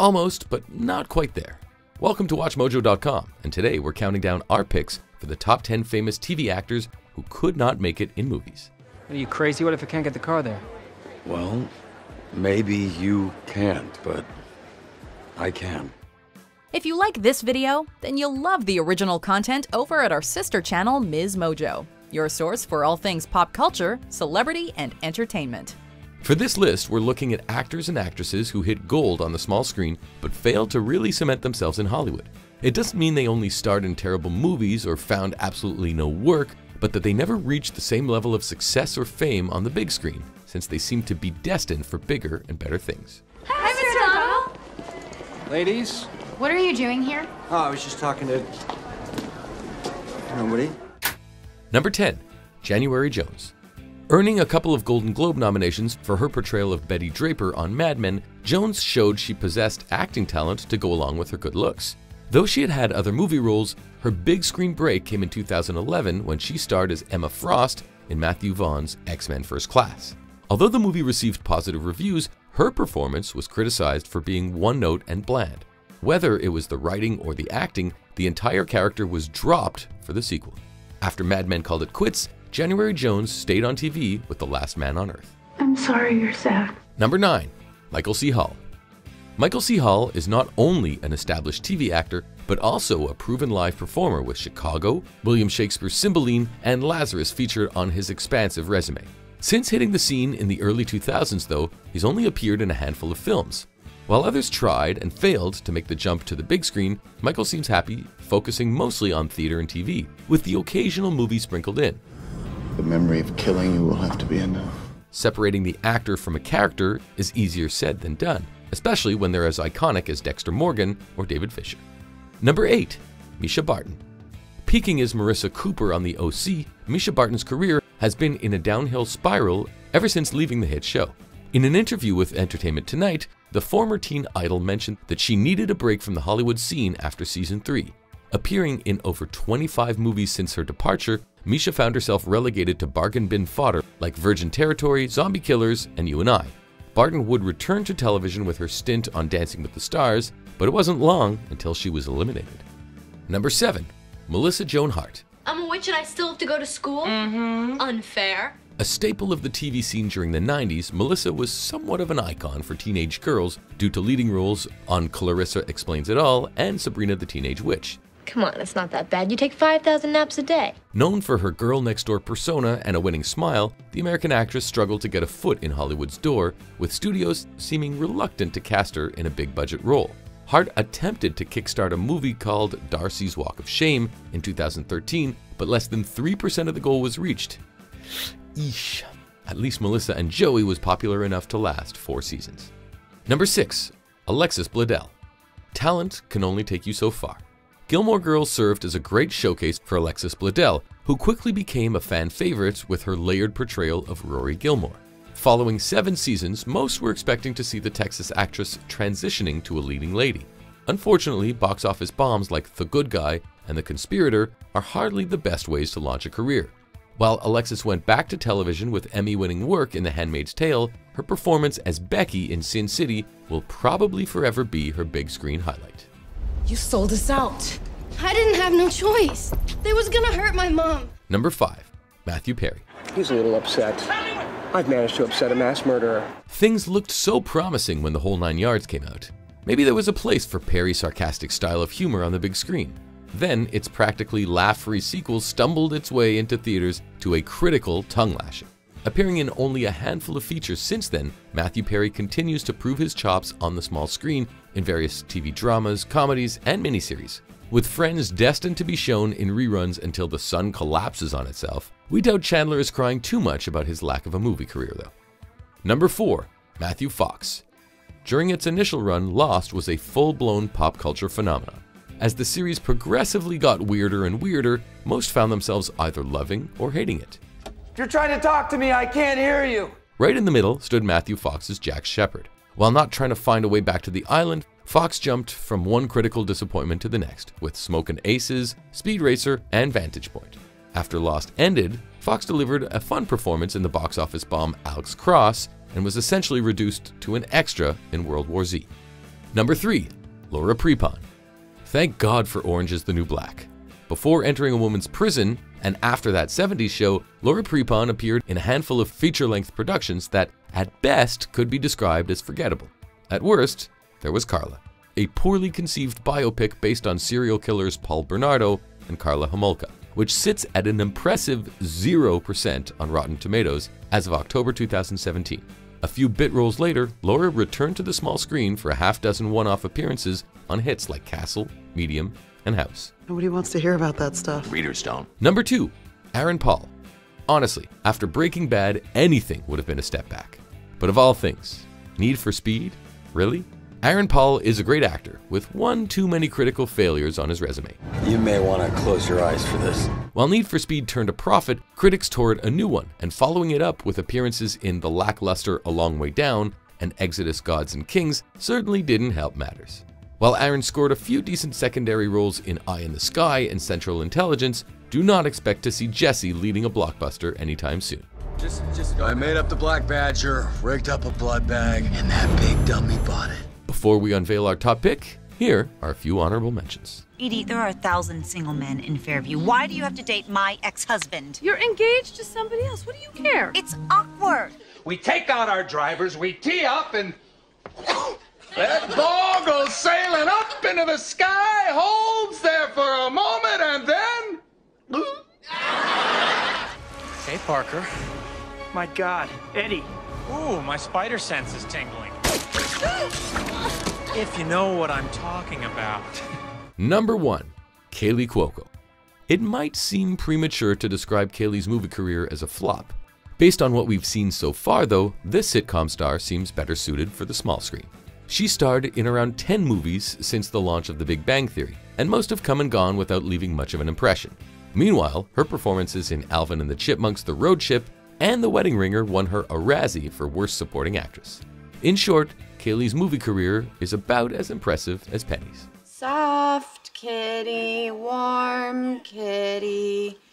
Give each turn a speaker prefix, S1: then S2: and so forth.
S1: Almost, but not quite there. Welcome to WatchMojo.com, and today we're counting down our picks for the top 10 famous TV actors who could not make it in movies.
S2: Are you crazy? What if I can't get the car there?
S3: Well, maybe you can't, but I can.
S4: If you like this video, then you'll love the original content over at our sister channel, Ms. Mojo, your source for all things pop culture, celebrity, and entertainment.
S1: For this list, we're looking at actors and actresses who hit gold on the small screen but failed to really cement themselves in Hollywood. It doesn't mean they only starred in terrible movies or found absolutely no work, but that they never reached the same level of success or fame on the big screen, since they seem to be destined for bigger and better things.
S5: Hi, Mr. O'Donnell.
S2: Ladies?
S5: What are you doing here?
S2: Oh, I was just talking to... nobody.
S1: Number 10. January Jones. Earning a couple of Golden Globe nominations for her portrayal of Betty Draper on Mad Men, Jones showed she possessed acting talent to go along with her good looks. Though she had had other movie roles, her big screen break came in 2011 when she starred as Emma Frost in Matthew Vaughn's X-Men First Class. Although the movie received positive reviews, her performance was criticized for being one-note and bland. Whether it was the writing or the acting, the entire character was dropped for the sequel. After Mad Men called it quits, January Jones stayed on TV with The Last Man on Earth.
S6: I'm sorry you're sad.
S1: Number 9. Michael C. Hall. Michael C. Hall is not only an established TV actor, but also a proven live performer with Chicago, William Shakespeare's Cymbeline, and Lazarus featured on his expansive resume. Since hitting the scene in the early 2000s though, he's only appeared in a handful of films. While others tried and failed to make the jump to the big screen, Michael seems happy focusing mostly on theater and TV, with the occasional movie sprinkled in.
S7: The memory of killing you will have to be enough.
S1: Separating the actor from a character is easier said than done, especially when they're as iconic as Dexter Morgan or David Fisher. Number 8. Mischa Barton. Peaking as Marissa Cooper on The OC, Mischa Barton's career has been in a downhill spiral ever since leaving the hit show. In an interview with Entertainment Tonight, the former teen idol mentioned that she needed a break from the Hollywood scene after season 3. Appearing in over 25 movies since her departure, Mischa found herself relegated to bargain bin fodder like Virgin Territory, Zombie Killers, and You and I. Barton would return to television with her stint on Dancing with the Stars, but it wasn't long until she was eliminated. Number 7. Melissa Joan Hart.
S8: I'm a witch and I still have to go to school? Unfair.
S1: A staple of the TV scene during the 90s, Melissa was somewhat of an icon for teenage girls due to leading roles on Clarissa Explains It All and Sabrina the Teenage Witch.
S8: Come on, it's not that bad. You take 5,000 naps a day.
S1: Known for her girl next door persona and a winning smile, the American actress struggled to get a foot in Hollywood's door, with studios seeming reluctant to cast her in a big budget role. Hart attempted to kickstart a movie called Darcy's Walk of Shame in 2013, but less than 3% of the goal was reached. Eesh. At least Melissa and Joey was popular enough to last 4 seasons. Number 6. Alexis Bledel. Talent can only take you so far. Gilmore Girls served as a great showcase for Alexis Bledel, who quickly became a fan favorite with her layered portrayal of Rory Gilmore. Following 7 seasons, most were expecting to see the Texas actress transitioning to a leading lady. Unfortunately, box office bombs like The Good Guy and The Conspirator are hardly the best ways to launch a career. While Alexis went back to television with Emmy-winning work in The Handmaid's Tale, her performance as Becky in Sin City will probably forever be her big screen highlight.
S9: You sold us out. I didn't have no choice. They was gonna hurt my mom.
S1: Number 5. Matthew Perry.
S2: He's a little upset. I've managed to upset a mass murderer.
S1: Things looked so promising when The Whole 9 Yards came out. Maybe there was a place for Perry's sarcastic style of humor on the big screen. Then its practically laugh-free sequel stumbled its way into theaters to a critical tongue-lashing. Appearing in only a handful of features since then, Matthew Perry continues to prove his chops on the small screen in various TV dramas, comedies, and miniseries. With Friends destined to be shown in reruns until the sun collapses on itself, we doubt Chandler is crying too much about his lack of a movie career though. Number 4. Matthew Fox. During its initial run, Lost was a full-blown pop culture phenomenon. As the series progressively got weirder and weirder, most found themselves either loving or hating it.
S10: If you're trying to talk to me, I can't hear you.
S1: Right in the middle stood Matthew Fox's Jack Shephard. While not trying to find a way back to the island, Fox jumped from one critical disappointment to the next, with Smokin' Aces, Speed Racer, and Vantage Point. After Lost ended, Fox delivered a fun performance in the box office bomb Alex Cross, and was essentially reduced to an extra in World War Z. Number 3. Laura Prepon. Thank God for Orange is the New Black. Before entering a woman's prison, and after that 70s show, Laura Prepon appeared in a handful of feature-length productions that, at best, could be described as forgettable. At worst, there was Carla, a poorly conceived biopic based on serial killers Paul Bernardo and Karla Homolka, which sits at an impressive 0% on Rotten Tomatoes as of October 2017. A few bit roles later, Laura returned to the small screen for a half-dozen one-off appearances on hits like Castle, Medium, and House.
S6: Nobody wants to hear about that stuff.
S3: Readers don't.
S1: Number 2. Aaron Paul. Honestly, after Breaking Bad, anything would have been a step back. But of all things, Need for Speed? Really? Aaron Paul is a great actor, with one too many critical failures on his resume.
S3: You may want to close your eyes for this.
S1: While Need for Speed turned a profit, critics toured a new one, and following it up with appearances in the lackluster A Long Way Down and Exodus Gods and Kings certainly didn't help matters. While Aaron scored a few decent secondary roles in Eye in the Sky and Central Intelligence, do not expect to see Jesse leading a blockbuster anytime soon.
S3: I made up the Black Badger, rigged up a blood bag, and that big dummy bought it.
S1: Before we unveil our top pick, here are a few honorable mentions.
S11: Edie, there are 1,000 single men in Fairview. Why do you have to date my ex-husband?
S9: You're engaged to somebody else. What do you care?
S11: It's awkward.
S10: We take out our drivers, we tee up, and that ball goes sailing up into the sky, holds there for a moment, and then...
S12: Hey, Parker. My God, Eddie. Ooh, my spider sense is tingling. If you know what I'm talking about.
S1: Number 1. Kaley Cuoco. It might seem premature to describe Kaley's movie career as a flop. Based on what we've seen so far, though, this sitcom star seems better suited for the small screen. She starred in around 10 movies since the launch of The Big Bang Theory, and most have come and gone without leaving much of an impression. Meanwhile, her performances in Alvin and the Chipmunks: The Road Trip and The Wedding Ringer won her a Razzie for Worst Supporting Actress. In short, Kaley's movie career is about as impressive as Penny's.
S13: Soft kitty, warm kitty,